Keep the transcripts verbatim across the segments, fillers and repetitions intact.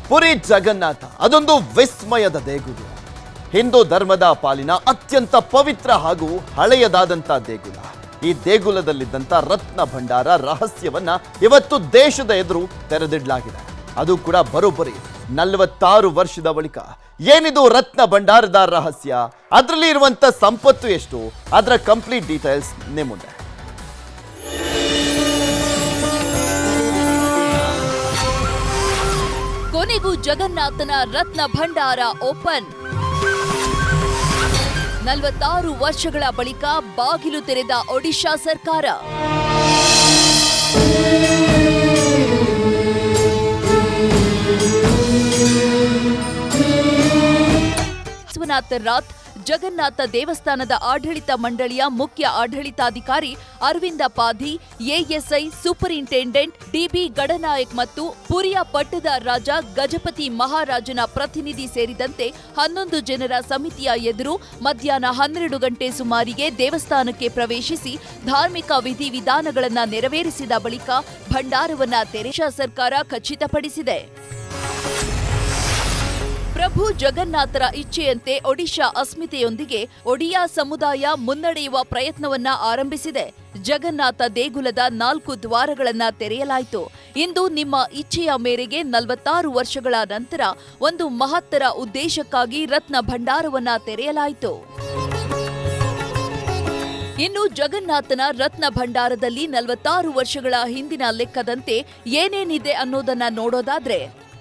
ಪುರಿ ಜಗನ್ನಾಥ ಅದೊಂದು ವಿಸ್ಮಯದ ದೇಗುಲ. ಹಿಂದೂ ಧರ್ಮದ ಪಾಲಿನ ಅತ್ಯಂತ ಪವಿತ್ರ ಹಾಗೂ ಹಳೆಯದಾದಂಥ ದೇಗುಲ. ಈ ದೇಗುಲದಲ್ಲಿದ್ದಂಥ ರತ್ನ ಭಂಡಾರ ರಹಸ್ಯವನ್ನ ಇವತ್ತು ದೇಶದ ಎದುರು ತೆರೆದಿಡಲಾಗಿದೆ. ಅದು ಕೂಡ ಬರೋಬ್ಬರಿ ನಲವತ್ತಾರು ವರ್ಷದ ಬಳಿಕ. ಏನಿದು ರತ್ನ ಭಂಡಾರದ ರಹಸ್ಯ, ಅದರಲ್ಲಿ ಇರುವಂತ ಸಂಪತ್ತು ಎಷ್ಟು, ಅದರ ಕಂಪ್ಲೀಟ್ ಡೀಟೇಲ್ಸ್ ನಿಮ್ಮ ಮುಂದೆ. ಕೊನೆಗೂ ಜಗನ್ನಾಥನ ರತ್ನ ಭಂಡಾರ ಓಪನ್. ನಲವತ್ತಾರು ವರ್ಷಗಳ ಬಳಿಕ ಬಾಗಿಲು ತೆರೆದ ಒಡಿಶಾ ಸರ್ಕಾರ. ವಿಶ್ವನಾಥ ರಾತ್ ಜಗನ್ನಾಥ ದೇವಸ್ಥಾನದ ಆಡಳಿತ ಮಂಡಳಿಯ ಮುಖ್ಯ ಆಡಳಿತಾಧಿಕಾರಿ Arvind Padhi, ASI superintendent DB Gadanayak ಮತ್ತು ಪುರಿಯ ಪಟ್ಟದ ರಾಜ ಗಜಪತಿ ಮಹಾರಾಜನ ಪ್ರತಿನಿಧಿ ಸೇರಿದಂತೆ ಹನ್ನೊಂದು ಜನರ ಸಮಿತಿಯ ಎದುರು ಮಧ್ಯಾಹ್ನ ಹನ್ನೆರಡು ಗಂಟೆ ಸುಮಾರಿಗೆ ದೇವಸ್ಥಾನಕ್ಕೆ ಪ್ರವೇಶಿಸಿ ಧಾರ್ಮಿಕ ವಿಧಿವಿಧಾನಗಳನ್ನು ನೆರವೇರಿಸಿದ ಬಳಿಕ ಭಂಡಾರವನ್ನ ತೆರೆದ ಸರ್ಕಾರ ಖಚಿತಪಡಿಸಿದೆ. ಪ್ರಭು ಜಗನ್ನಾಥರ ಇಚ್ಛೆಯಂತೆ ಒಡಿಶಾ ಅಸ್ಮಿತೆಯೊಂದಿಗೆ ಒಡಿಯಾ ಸಮುದಾಯ ಮುನ್ನಡೆಯುವ ಪ್ರಯತ್ನವನ್ನ ಆರಂಭಿಸಿದೆ. ಜಗನ್ನಾಥ ದೇಗುಲದ ನಾಲ್ಕು ದ್ವಾರಗಳನ್ನ ತೆರೆಯಲಾಯಿತು. ಇಂದು ನಿಮ್ಮ ಇಚ್ಛೆಯ ಮೇರೆಗೆ ನಲವತ್ತಾರು ವರ್ಷಗಳ ನಂತರ ಒಂದು ಮಹತ್ತರ ಉದ್ದೇಶಕ್ಕಾಗಿ ರತ್ನ ಭಂಡಾರವನ್ನ ತೆರೆಯಲಾಯಿತು. ಇನ್ನು ಜಗನ್ನಾಥನ ರತ್ನ ಭಂಡಾರದಲ್ಲಿ ನಲವತ್ತಾರು ವರ್ಷಗಳ ಹಿಂದಿನ ಲೆಕ್ಕದಂತೆ ಏನೇನಿದೆ ಅನ್ನೋದನ್ನ ನೋಡೋದಾದ್ರೆ,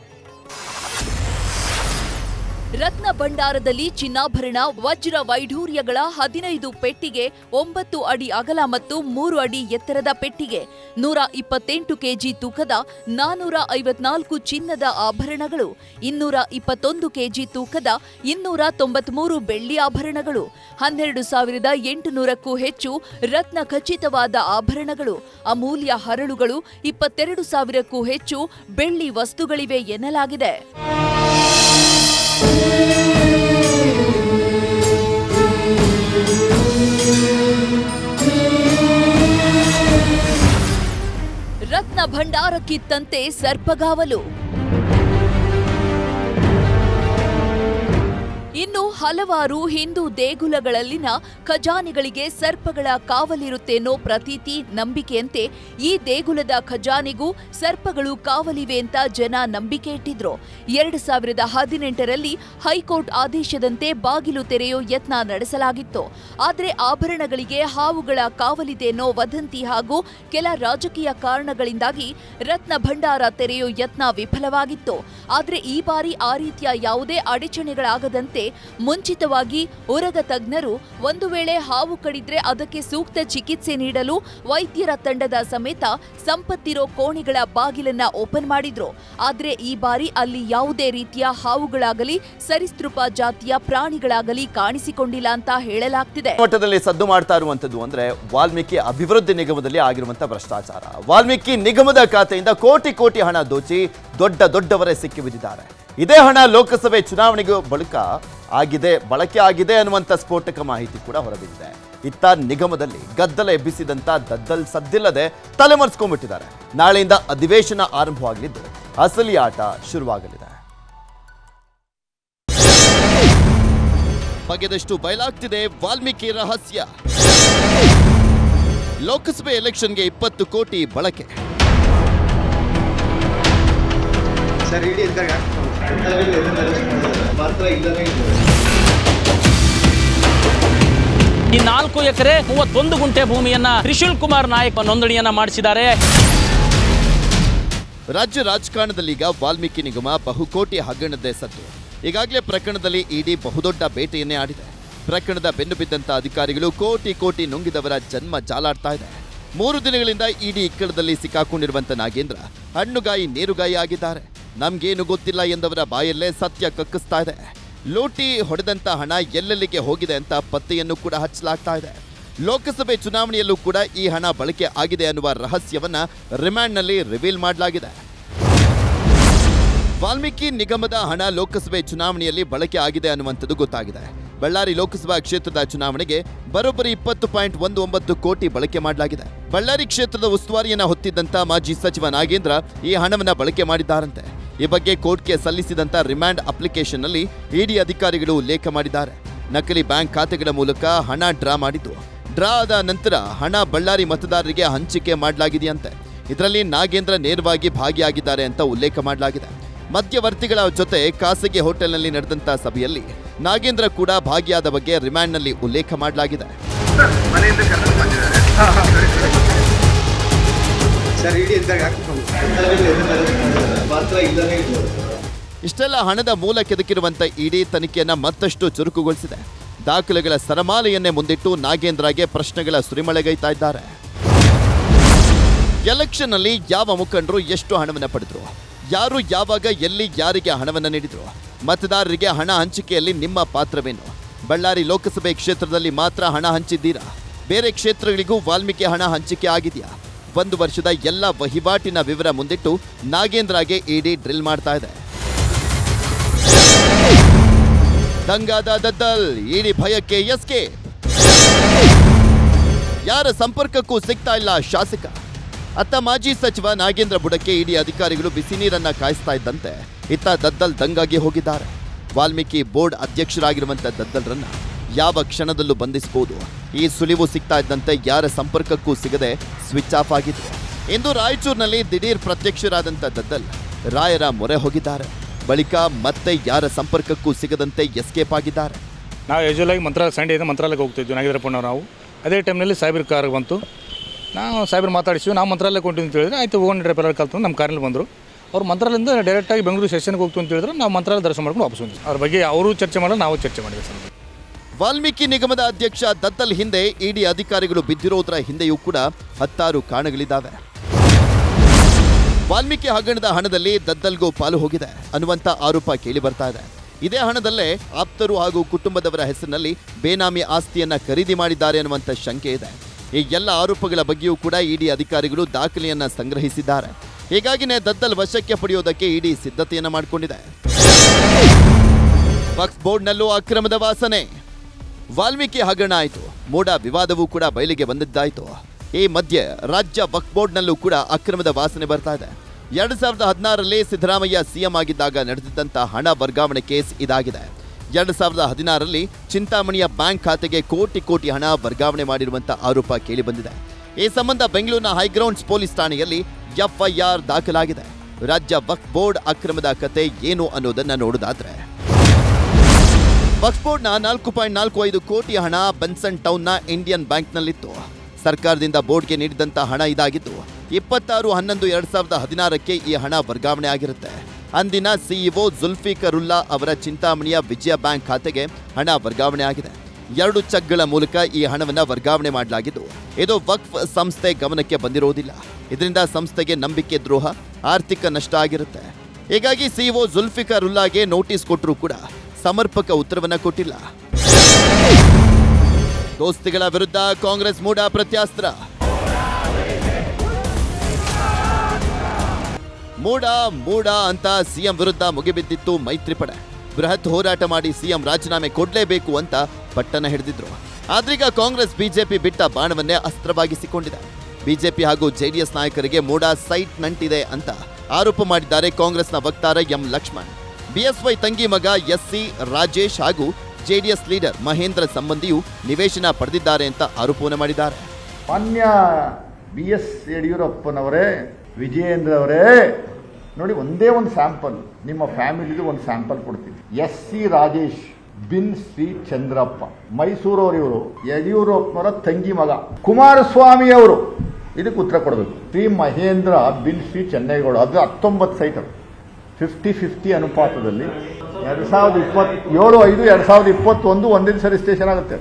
ರತ್ನ ಭಂಡಾರದಲ್ಲಿ ಚಿನ್ನಾಭರಣ ವಜ್ರ ವೈಢೂರ್ಯಗಳ ಹದಿನೈದು ಪೆಟ್ಟಿಗೆ, ಒಂಬತ್ತು ಅಡಿ ಅಗಲ ಮತ್ತು ಮೂರು ಅಡಿ ಎತ್ತರದ ಪೆಟ್ಟಿಗೆ, ನೂರ ಇಪ್ಪತ್ತೆಂಟು ಕೆಜಿ ತೂಕದ ನಾನೂರ ಐವತ್ನಾಲ್ಕು ಚಿನ್ನದ ಆಭರಣಗಳು, ಇನ್ನೂರ ಇಪ್ಪತ್ತೊಂದು ಕೆಜಿ ತೂಕದ ಇನ್ನೂರ ತೊಂಬತ್ಮೂರು ಬೆಳ್ಳಿ ಆಭರಣಗಳು, ಹನ್ನೆರಡು ಸಾವಿರದ ಎಂಟುನೂರಕ್ಕೂ ಹೆಚ್ಚು ರತ್ನ ಖಚಿತವಾದ ಆಭರಣಗಳು, ಅಮೂಲ್ಯ ಹರಳುಗಳು, ಇಪ್ಪತ್ತೆರಡು ಸಾವಿರಕ್ಕೂ ಹೆಚ್ಚು ಬೆಳ್ಳಿ ವಸ್ತುಗಳಿವೆ ಎನ್ನಲಾಗಿದೆ. ರತ್ನ ಭಂಡಾರಕ್ಕಿತ್ತಂತೆ ಸರ್ಪಗಾವಲು. ಇನ್ನು ಹಲವಾರು ಹಿಂದೂ ದೇಗುಲಗಳಲ್ಲಿನ ಖಜಾನೆಗಳಿಗೆ ಸರ್ಪಗಳ ಕಾವಲಿರುತ್ತೇನೋ ಪ್ರತೀತಿ, ನಂಬಿಕೆಯಂತೆ ಈ ದೇಗುಲದ ಖಜಾನೆಗೂ ಸರ್ಪಗಳು ಕಾವಲಿವೆ ಅಂತ ಜನ ನಂಬಿಕೆ ಇಟ್ಟಿದ್ರು. ಎರಡು ಸಾವಿರದ ಹದಿನೆಂಟರಲ್ಲಿ ಹೈಕೋರ್ಟ್ ಆದೇಶದಂತೆ ಬಾಗಿಲು ತೆರೆಯೋ ಯತ್ನ ನಡೆಸಲಾಗಿತ್ತು. ಆದರೆ ಆಭರಣಗಳಿಗೆ ಹಾವುಗಳ ಕಾವಲಿದೆನೋ ವದಂತಿ ಹಾಗೂ ಕೆಲ ರಾಜಕೀಯ ಕಾರಣಗಳಿಂದಾಗಿ ರತ್ನ ಭಂಡಾರ ತೆರೆಯೋ ಯತ್ನ ವಿಫಲವಾಗಿತ್ತು. ಆದರೆ ಈ ಬಾರಿ ಆ ರೀತಿಯ ಯಾವುದೇ ಅಡಚಣೆಗಳಾಗದಂತೆ ಮುಂಚಿತವಾಗಿ ಉರಗ ತಜ್ಞರು ಒಂದು ವೇಳೆ ಹಾವು ಕಡಿದ್ರೆ ಅದಕ್ಕೆ ಸೂಕ್ತ ಚಿಕಿತ್ಸೆ ನೀಡಲು ವೈದ್ಯರ ತಂಡದ ಸಮೇತ ಸಂಪತ್ತಿರೋ ಕೋಣೆಗಳ ಬಾಗಿಲನ್ನ ಓಪನ್ ಮಾಡಿದ್ರು. ಆದ್ರೆ ಈ ಬಾರಿ ಅಲ್ಲಿ ಯಾವುದೇ ರೀತಿಯ ಹಾವುಗಳಾಗಲಿ ಸರಿಸೃಪ ಜಾತಿಯ ಪ್ರಾಣಿಗಳಾಗಲಿ ಕಾಣಿಸಿಕೊಂಡಿಲ್ಲ ಅಂತ ಹೇಳಲಾಗ್ತಿದೆ. ಮಟ್ಟದಲ್ಲಿ ಸದ್ದು ಮಾಡ್ತಾ ಇರುವಂತದ್ದು ಅಂದ್ರೆ ವಾಲ್ಮೀಕಿ ಅಭಿವೃದ್ಧಿ ನಿಗಮದಲ್ಲಿ ಆಗಿರುವಂತಹ ಭ್ರಷ್ಟಾಚಾರ. ವಾಲ್ಮೀಕಿ ನಿಗಮದ ಖಾತೆಯಿಂದ ಕೋಟಿ ಕೋಟಿ ಹಣ ದೋಚಿ ದೊಡ್ಡ ದೊಡ್ಡವರೇ ಸಿಕ್ಕಿ ಬಿದ್ದಿದ್ದಾರೆ. ಇದೇ ಹಣ ಲೋಕಸಭೆ ಚುನಾವಣೆಗೂ ಬಳಿಕ ಆಗಿದೆ ಬಳಕೆ ಆಗಿದೆ ಅನ್ನುವಂಥ ಸ್ಫೋಟಕ ಮಾಹಿತಿ ಕೂಡ ಹೊರಬಿದ್ದಿದೆ. ಇತ್ತ ನಿಗಮದಲ್ಲಿ ಗದ್ದಲ ಎಬ್ಬಿಸಿದಂತ ದದ್ದಲ್ ಸದ್ದಿಲ್ಲದೆ ತಲೆಮರೆಸ್ಕೊಂಡ್ಬಿಟ್ಟಿದ್ದಾರೆ. ನಾಳೆಯಿಂದ ಅಧಿವೇಶನ ಆರಂಭವಾಗಲಿದ್ದು ಅಸಲಿ ಆಟ ಶುರುವಾಗಲಿದೆ. ಬಗೆದಷ್ಟು ಬಯಲಾಗ್ತಿದೆ ವಾಲ್ಮೀಕಿ ರಹಸ್ಯ. ಲೋಕಸಭೆ ಎಲೆಕ್ಷನ್ಗೆ ಇಪ್ಪತ್ತು ಕೋಟಿ ಬಳಕೆ. ಈ ನಾಲ್ಕು ಎಕರೆ ಮೂವತ್ತೊಂದು ಗುಂಟೆ ಭೂಮಿಯನ್ನ ತ್ರಿಶೂಲ್ ಕುಮಾರ್ ನಾಯಕ್ ನೋಂದಣಿಯನ್ನ ಮಾಡಿಸಿದ್ದಾರೆ. ರಾಜ್ಯ ರಾಜಕಾರಣದಲ್ಲೀಗ ವಾಲ್ಮೀಕಿ ನಿಗಮ ಬಹುಕೋಟಿ ಹಗರಣದೇ ಸದ್ದು. ಈಗಾಗಲೇ ಪ್ರಕರಣದಲ್ಲಿ ಇಡಿ ಬಹುದೊಡ್ಡ ಬೇಟೆಯನ್ನೇ ಆಡಿದೆ. ಪ್ರಕರಣದ ಬೆನ್ನು ಬಿದ್ದಂತ ಅಧಿಕಾರಿಗಳು ಕೋಟಿ ಕೋಟಿ ನುಂಗಿದವರ ಜನ್ಮ ಜಾಲಾಡ್ತಾ ಇದೆ. ಮೂರು ದಿನಗಳಿಂದ ಇಡಿ ಇಕ್ಕಳದಲ್ಲಿ ಸಿಕ್ಕಾಕೊಂಡಿರುವಂತ ನಾಗೇಂದ್ರ ಹಣ್ಣುಗಾಯಿ ನೀರುಗಾಯಿ ಆಗಿದ್ದಾರೆ. ನಮ್ಗೇನು ಗೊತ್ತಿಲ್ಲ ಎಂದವರ ಬಾಯಲ್ಲೇ ಸತ್ಯ ಕಕ್ಕಿಸ್ತಾ ಇದೆ. ಲೂಟಿ ಹೊಡೆದಂತ ಹಣ ಎಲ್ಲೆಲ್ಲಿಗೆ ಹೋಗಿದೆ ಅಂತ ಪತ್ತೆಯನ್ನು ಕೂಡ ಹಚ್ಚಲಾಗ್ತಾ ಇದೆ. ಲೋಕಸಭೆ ಚುನಾವಣೆಯಲ್ಲೂ ಕೂಡ ಈ ಹಣ ಬಳಕೆ ಆಗಿದೆ ಅನ್ನುವ ರಹಸ್ಯವನ್ನ ರಿಮಾಂಡ್ನಲ್ಲಿ ರಿವೀಲ್ ಮಾಡಲಾಗಿದೆ. ವಾಲ್ಮೀಕಿ ನಿಗಮದ ಹಣ ಲೋಕಸಭೆ ಚುನಾವಣೆಯಲ್ಲಿ ಬಳಕೆ ಆಗಿದೆ ಅನ್ನುವಂಥದ್ದು ಗೊತ್ತಾಗಿದೆ. ಬಳ್ಳಾರಿ ಲೋಕಸಭಾ ಕ್ಷೇತ್ರದ ಚುನಾವಣೆಗೆ ಬರೋಬ್ಬರಿ ಇಪ್ಪತ್ತು ಪಾಯಿಂಟ್ ಒಂದು ಒಂಬತ್ತು ಕೋಟಿ ಬಳಕೆ ಮಾಡಲಾಗಿದೆ. ಬಳ್ಳಾರಿ ಕ್ಷೇತ್ರದ ಉಸ್ತುವಾರಿಯನ್ನ ಹೊತ್ತಿದ್ದಂತ ಮಾಜಿ ಸಚಿವ ನಾಗೇಂದ್ರ ಈ ಹಣವನ್ನ ಬಳಕೆ ಮಾಡಿದ್ದಾರಂತೆ. ಈ ಬಗ್ಗೆ ಕೋರ್ಟ್ಗೆ ಸಲ್ಲಿಸಿದಂತ ರಿಮ್ಯಾಂಡ್ ಅಪ್ಲಿಕೇಶನ್ನಲ್ಲಿ ಇಡಿ ಅಧಿಕಾರಿಗಳು ಉಲ್ಲೇಖ ಮಾಡಿದ್ದಾರೆ. ನಕಲಿ ಬ್ಯಾಂಕ್ ಖಾತೆಗಳ ಮೂಲಕ ಹಣ ಡ್ರಾ ಮಾಡಿದ್ದು, ಡ್ರಾ ಆದ ನಂತರ ಹಣ ಬಳ್ಳಾರಿ ಮತದಾರರಿಗೆ ಹಂಚಿಕೆ ಮಾಡಲಾಗಿದೆಯಂತೆ. ಇದರಲ್ಲಿ ನಾಗೇಂದ್ರ ನೇರವಾಗಿ ಭಾಗಿಯಾಗಿದ್ದಾರೆ ಅಂತ ಉಲ್ಲೇಖ ಮಾಡಲಾಗಿದೆ. ಮಧ್ಯವರ್ತಿಗಳ ಜೊತೆ ಖಾಸಗಿ ಹೋಟೆಲ್ನಲ್ಲಿ ನಡೆದಂತ ಸಭೆಯಲ್ಲಿ ನಾಗೇಂದ್ರ ಕೂಡ ಭಾಗಿಯಾದ ಬಗ್ಗೆ ರಿಮ್ಯಾಂಡ್ನಲ್ಲಿ ಉಲ್ಲೇಖ ಮಾಡಲಾಗಿದೆ. ಇಷ್ಟೆಲ್ಲ ಹಣದ ಮೂಲ ಕೆದಕಿರುವಂತ ಇಡಿ ತನಿಖೆಯನ್ನ ಮತ್ತಷ್ಟು ಚುರುಕುಗೊಳಿಸಿದೆ. ದಾಖಲೆಗಳ ಸರಮಾಲೆಯನ್ನೇ ಮುಂದಿಟ್ಟು ನಾಗೇಂದ್ರಗೆ ಪ್ರಶ್ನೆಗಳ ಸುರಿಮಳೆಗೈತಾ ಇದ್ದಾರೆ. ಎಲೆಕ್ಷನ್ ನಲ್ಲಿ ಯಾವ ಮುಖಂಡರು ಎಷ್ಟು ಹಣವನ್ನು ಪಡೆದ್ರು, ಯಾರು ಯಾವಾಗ ಎಲ್ಲಿ ಯಾರಿಗೆ ಹಣವನ್ನು ನೀಡಿದ್ರು, ಮತದಾರರಿಗೆ ಹಣ ಹಂಚಿಕೆಯಲ್ಲಿ ನಿಮ್ಮ ಪಾತ್ರವೇನು, ಬಳ್ಳಾರಿ ಲೋಕಸಭೆ ಕ್ಷೇತ್ರದಲ್ಲಿ ಮಾತ್ರ ಹಣ ಹಂಚಿದ್ದೀರಾ, ಬೇರೆ ಕ್ಷೇತ್ರಗಳಿಗೂ ವಾಲ್ಮೀಕಿ ಹಣ ಹಂಚಿಕೆ ಆಗಿದೆಯಾ, ಒಂದು ವರ್ಷದ ಎಲ್ಲ ವಹಿವಾಟಿನ ವಿವರ ಮುಂದಿಟ್ಟು ನಾಗೇಂದ್ರಗೆ ಇಡಿ ಡ್ರಿಲ್ ಮಾಡ್ತಾ ಇದೆ. ದಂಗಾದ ದದ್ದಲ್, ಇಡಿ ಭಯಕ್ಕೆ ಎಸ್ಕೇಪ್. ಯಾರ ಸಂಪರ್ಕಕ್ಕೂ ಸಿಗ್ತಾ ಇಲ್ಲ ಶಾಸಕ. ಅತ್ತ ಮಾಜಿ ಸಚಿವ ನಾಗೇಂದ್ರ ಬುಡಕ್ಕೆ ಇಡಿ ಅಧಿಕಾರಿಗಳು ಬಿಸಿ ನೀರನ್ನ ಕಾಯಿಸ್ತಾ ಇದ್ದಂತೆ ಇತ್ತ ದದ್ದಲ್ ದಂಗಾಗಿ ಹೋಗಿದ್ದಾರೆ. ವಾಲ್ಮೀಕಿ ಬೋರ್ಡ್ ಅಧ್ಯಕ್ಷರಾಗಿರುವಂತ ದದ್ದಲ್ರನ್ನ ಯಾವ ಕ್ಷಣದಲ್ಲೂ ಬಂಧಿಸಬಹುದು. ಈ ಸುಳಿವು ಸಿಗ್ತಾ ಇದ್ದಂತೆ ಯಾರ ಸಂಪರ್ಕಕ್ಕೂ ಸಿಗದೆ ಸ್ವಿಚ್ ಆಫ್ ಆಗಿದ್ರು. ಇಂದು ರಾಯಚೂರಿನಲ್ಲಿ ದಿಢೀರ್ ಪ್ರತ್ಯಕ್ಷರಾದಂಥ ದದ್ದಲ್ ರಾಯರ ಮೊರೆ ಹೋಗಿದ್ದಾರೆ. ಬಳಿಕ ಮತ್ತೆ ಯಾರ ಸಂಪರ್ಕಕ್ಕೂ ಸಿಗದಂತೆ ಎಸ್ಕೇಪ್ ಆಗಿದ್ದಾರೆ. ನಾವು ಯೂಶುವಲ್ ಆಗಿ ಮಂತ್ರಾಲಯ ಸಂಡೇಯಿಂದ ಮಂತ್ರಾಲಯಕ್ಕೆ ಹೋಗ್ತಿದ್ವಿ ನಾಗೇಂದ್ರಪ್ಪನವ್ರು. ನಾವು ಅದೇ ಟೈಮ್ನಲ್ಲಿ ಸಾಹೇಬ್ರ ಕಾರ್ ಬಂತು. ನಾವು ಸಾಹೇಬ್ರು ಮಾತಾಡಿಸಿವಿ. ನಾವು ಮಂತ್ರಾಲಯಕ್ಕೆ ಹೊಂಟಿವಿ ಅಂತ ಹೇಳಿದ್ರೆ ಆಯಿತು ಹೋಗೋಣ ಡ್ರೈವರ್ ಕಲ್ತು ನಮ್ಮ ಕಾರಲ್ಲಿ ಬಂದರು. ಅವ್ರು ಮಂತ್ರಾಲಯದಿಂದ ಡೈರೆಕ್ಟಾಗಿ ಬೆಂಗಳೂರು ಸೆಷನ್ಗೆ ಹೋಗ್ತು ಅಂತ ಹೇಳಿದ್ರೆ ನಾವು ಮಂತ್ರಾಲಯ ದರ್ಶನ ಮಾಡ್ಕೊಂಡು ವಾಪಸ್ ಬಂದ್ವಿ. ಅವ್ರ ಬಗ್ಗೆ ಅವರು ಚರ್ಚೆ ಮಾಡಲು ನಾವು ಚರ್ಚೆ ಮಾಡಿದ್ವಿ ಸರ್. ವಾಲ್ಮೀಕಿ ನಿಗಮದ ಅಧ್ಯಕ್ಷ ದದ್ದಲ್ ಹಿಂದೆ ಇಡಿ ಅಧಿಕಾರಿಗಳು ಬಿದ್ದಿರೋದ್ರ ಹಿಂದೆಯೂ ಕೂಡ ಹತ್ತಾರು ಕಾರಣಗಳಿದ್ದಾವೆ. ವಾಲ್ಮೀಕಿ ಹಗರಣದ ಹಣದಲ್ಲಿ ದದ್ದಲ್ಗೂ ಪಾಲು ಹೋಗಿದೆ ಅನ್ನುವಂಥ ಆರೋಪ ಕೇಳಿ ಬರ್ತಾ ಇದೆ. ಇದೇ ಹಣದಲ್ಲೇ ಆಪ್ತರು ಹಾಗೂ ಕುಟುಂಬದವರ ಹೆಸರಿನಲ್ಲಿ ಬೇನಾಮಿ ಆಸ್ತಿಯನ್ನ ಖರೀದಿ ಮಾಡಿದ್ದಾರೆ ಅನ್ನುವಂಥ ಶಂಕೆ ಇದೆ. ಈ ಎಲ್ಲ ಆರೋಪಗಳ ಬಗ್ಗೆಯೂ ಕೂಡ ಇಡಿ ಅಧಿಕಾರಿಗಳು ದಾಖಲೆಯನ್ನ ಸಂಗ್ರಹಿಸಿದ್ದಾರೆ. ಹೀಗಾಗಿನೇ ದದ್ದಲ್ ವಶಕ್ಕೆ ಪಡೆಯೋದಕ್ಕೆ ಇಡಿ ಸಿದ್ಧತೆಯನ್ನ ಮಾಡಿಕೊಂಡಿದೆ. ವಕ್ಫ್ ಬೋರ್ಡ್ನಲ್ಲೂ ಅಕ್ರಮದ ವಾಸನೆ. ವಾಲ್ಮೀಕಿ ಹಗರಣ ಆಯಿತು, ಮೂಡ ವಿವಾದವೂ ಕೂಡ ಬಯಲಿಗೆ ಬಂದಿದ್ದಾಯಿತು. ಈ ಮಧ್ಯೆ ರಾಜ್ಯ ವಕ್ಫ್ ಬೋರ್ಡ್ನಲ್ಲೂ ಕೂಡ ಅಕ್ರಮದ ವಾಸನೆ ಬರ್ತಾ ಇದೆ. ಎರಡು ಸಾವಿರದ ಹದಿನಾರರಲ್ಲಿ ಸಿದ್ದರಾಮಯ್ಯ ಸಿಎಂ ಆಗಿದ್ದಾಗ ನಡೆದಿದ್ದಂಥ ಹಣ ವರ್ಗಾವಣೆ ಕೇಸ್ ಇದಾಗಿದೆ. ಎರಡು ಸಾವಿರದ ಹದಿನಾರರಲ್ಲಿ ಚಿಂತಾಮಣಿಯ ಬ್ಯಾಂಕ್ ಖಾತೆಗೆ ಕೋಟಿ ಕೋಟಿ ಹಣ ವರ್ಗಾವಣೆ ಮಾಡಿರುವಂಥ ಆರೋಪ ಕೇಳಿಬಂದಿದೆ. ಈ ಸಂಬಂಧ ಬೆಂಗಳೂರಿನ ಹೈಗ್ರೌಂಡ್ಸ್ ಪೊಲೀಸ್ ಠಾಣೆಯಲ್ಲಿ ಎಫ್ಐಆರ್ ದಾಖಲಾಗಿದೆ. ರಾಜ್ಯ ವಕ್ಫ್ ಬೋರ್ಡ್ ಅಕ್ರಮದ ಕತೆ ಏನು ಅನ್ನೋದನ್ನ ನೋಡೋದಾದ್ರೆ, ವಕ್ಫ್ ಬೋರ್ಡ್ನ ನಾಲ್ಕು ಪಾಯಿಂಟ್ ನಾಲ್ಕು ಐದು ಕೋಟಿ ಹಣ ಬೆನ್ಸನ್ ಟೌನ್ನ ಇಂಡಿಯನ್ ಬ್ಯಾಂಕ್ನಲ್ಲಿತ್ತು. ಸರ್ಕಾರದಿಂದ ಬೋರ್ಡ್ಗೆ ನೀಡಿದಂಥ ಹಣ ಇದಾಗಿದ್ದು ಇಪ್ಪತ್ತಾರು ಹನ್ನೊಂದು ಎರಡ್ ಸಾವಿರದ ಹದಿನಾರಕ್ಕೆ ಈ ಹಣ ವರ್ಗಾವಣೆ ಆಗಿರುತ್ತೆ. ಅಂದಿನ ಸಿಇಒ ಜುಲ್ಫಿಕರುಲ್ಲಾ ಅವರ ಚಿಂತಾಮಣಿಯ ವಿಜಯ ಬ್ಯಾಂಕ್ ಖಾತೆಗೆ ಹಣ ವರ್ಗಾವಣೆ ಆಗಿದೆ. ಎರಡು ಚೆಕ್ಗಳ ಮೂಲಕ ಈ ಹಣವನ್ನು ವರ್ಗಾವಣೆ ಮಾಡಲಾಗಿದ್ದು ಇದು ವಕ್ಫ್ ಸಂಸ್ಥೆ ಗಮನಕ್ಕೆ ಬಂದಿರೋದಿಲ್ಲ. ಇದರಿಂದ ಸಂಸ್ಥೆಗೆ ನಂಬಿಕೆ ದ್ರೋಹ, ಆರ್ಥಿಕ ನಷ್ಟ ಆಗಿರುತ್ತೆ. ಹೀಗಾಗಿ ಸಿಇಒ ಜುಲ್ಫಿಕರುಲ್ಲಾಗೆ ನೋಟಿಸ್ ಕೊಟ್ಟರೂ ಕೂಡ ಸಮರ್ಪಕ ಉತ್ತರವನ್ನ ಕೊಟ್ಟಿಲ್ಲ. ದೋಸ್ತಿಗಳ ವಿರುದ್ಧ ಕಾಂಗ್ರೆಸ್ ಮೂಡ ಪ್ರತ್ಯಾಸ್ತ್ರ. ಮೂಡ ಮೂಡ ಅಂತ ಸಿಎಂ ವಿರುದ್ಧ ಮುಗಿಬಿದ್ದಿತ್ತು ಮೈತ್ರಿ ಪಡೆ. ಬೃಹತ್ ಹೋರಾಟ ಮಾಡಿ ಸಿಎಂ ರಾಜೀನಾಮೆ ಕೊಡಲೇಬೇಕು ಅಂತ ಪಟ್ಟಣ ಹಿಡಿದಿದ್ರು. ಆದ್ರೀಗ ಕಾಂಗ್ರೆಸ್ ಬಿಜೆಪಿ ಬಿಟ್ಟ ಬಾಣವನ್ನೇ ಅಸ್ತ್ರವಾಗಿಸಿಕೊಂಡಿದೆ. ಬಿಜೆಪಿ ಹಾಗೂ ಜೆಡಿಎಸ್ ನಾಯಕರಿಗೆ ಮೂಡ ಸೈಟ್ ನಂಟಿದೆ ಅಂತ ಆರೋಪ ಮಾಡಿದ್ದಾರೆ ಕಾಂಗ್ರೆಸ್ನ ವಕ್ತಾರ ಎಂ ಲಕ್ಷ್ಮಣ್. ಬಿಎಸ್ವೈ ತಂಗಿ ಮಗ ಎಸ್ಸಿ ರಾಜೇಶ್ ಹಾಗೂ ಜೆಡಿಎಸ್ ಲೀಡರ್ ಮಹೇಂದ್ರ ಸಂಬಂಧಿಯು ನಿವೇಶನ ಪಡೆದಿದ್ದಾರೆ ಅಂತ ಆರೋಪವನ್ನು ಮಾಡಿದ್ದಾರೆ. ಮಾನ್ಯ ಬಿ ಎಸ್ ಯಡಿಯೂರಪ್ಪನವರೇ, ವಿಜಯೇಂದ್ರ ಅವರೇ, ನೋಡಿ ಒಂದೇ ಒಂದು ಸ್ಯಾಂಪಲ್, ನಿಮ್ಮ ಫ್ಯಾಮಿಲಿದು ಒಂದು ಸ್ಯಾಂಪಲ್ ಕೊಡ್ತೀನಿ. ಎಸ್ ಸಿ ರಾಜೇಶ್ ಬಿನ್ ಶ್ರೀ ಚಂದ್ರಪ್ಪ, ಮೈಸೂರವರು, ಯಡಿಯೂರಪ್ಪನವರ ತಂಗಿ ಮಗ ಕುಮಾರಸ್ವಾಮಿ ಅವರು. ಇದಕ್ಕೆ ಉತ್ತರ ಕೊಡಬೇಕು. ಶ್ರೀ ಮಹೇಂದ್ರ ಬಿನ್ ಶ್ರೀ ಚೆನ್ನೈಗೌಡ, ಅದು ಹತ್ತೊಂಬತ್ತು ಸೈಟ್, ಫಿಫ್ಟಿ ಫಿಫ್ಟಿ ಅನುಪಾತದಲ್ಲಿ ಎರಡ್ ಸಾವಿರದ ಇಪ್ಪತ್ ಏಳು ಐದು ಎರಡ್ ಸಾವಿರದ ಇಪ್ಪತ್ತೊಂದು ಒಂದೇ ಸರಿ ಸ್ಟೇಷನ್ ಆಗುತ್ತೆ.